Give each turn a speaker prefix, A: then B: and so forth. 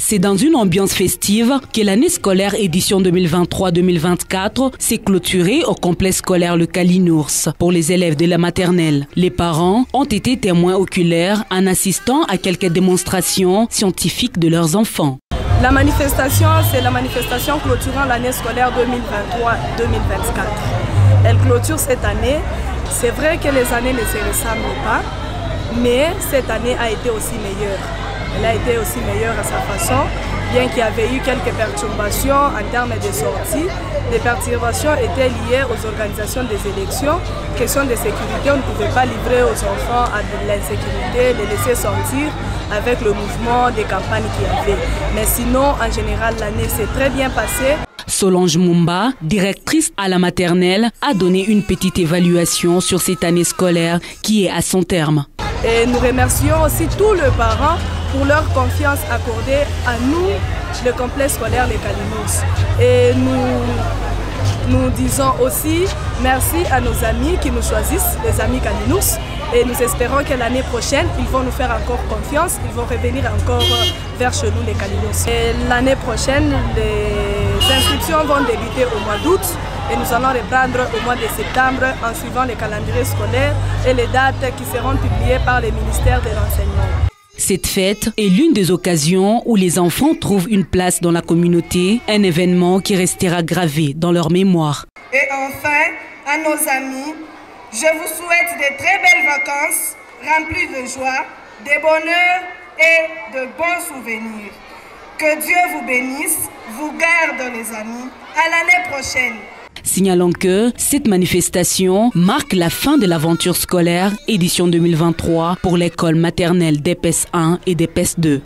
A: C'est dans une ambiance festive que l'année scolaire édition 2023-2024 s'est clôturée au complexe scolaire Le Kalinours pour les élèves de la maternelle. Les parents ont été témoins oculaires en assistant à quelques démonstrations scientifiques de leurs enfants.
B: La manifestation, c'est la manifestation clôturant l'année scolaire 2023-2024. Elle clôture cette année. C'est vrai que les années ne se ressemblent pas, mais cette année a été aussi meilleure. Elle a été aussi meilleure à sa façon, bien qu'il y avait eu quelques perturbations en termes de sortie. Les perturbations étaient liées aux organisations des élections. Question de sécurité, on ne pouvait pas livrer aux enfants à de l'insécurité, les laisser sortir avec le mouvement des campagnes qu'il y avait. Mais sinon, en général, l'année s'est très bien passée.
A: Solange Mumba, directrice à la maternelle, a donné une petite évaluation sur cette année scolaire qui est à son terme.
B: Et nous remercions aussi tous les parents pour leur confiance accordée à nous, le complexe scolaire Les Kalinours. Et nous disons aussi merci à nos amis qui nous choisissent, les amis Kalinours. Et nous espérons que l'année prochaine, ils vont nous faire encore confiance, ils vont revenir encore vers chez nous, les Kalinours. Et l'année prochaine, les inscriptions vont débuter au mois d'août. Et nous allons reprendre au mois de septembre en suivant les calendriers scolaires et les dates qui seront publiées par le ministère de l'Enseignement.
A: Cette fête est l'une des occasions où les enfants trouvent une place dans la communauté, un événement qui restera gravé dans leur mémoire.
C: Et enfin, à nos amis, je vous souhaite de très belles vacances remplies de joie, de bonheur et de bons souvenirs. Que Dieu vous bénisse, vous garde les amis. À l'année prochaine.
A: Signalons que cette manifestation marque la fin de l'aventure scolaire édition 2023 pour l'école maternelle d'EPS 1 et d'EPS 2.